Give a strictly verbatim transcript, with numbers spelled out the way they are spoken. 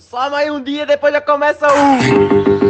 Só mais um dia, depois já começa o...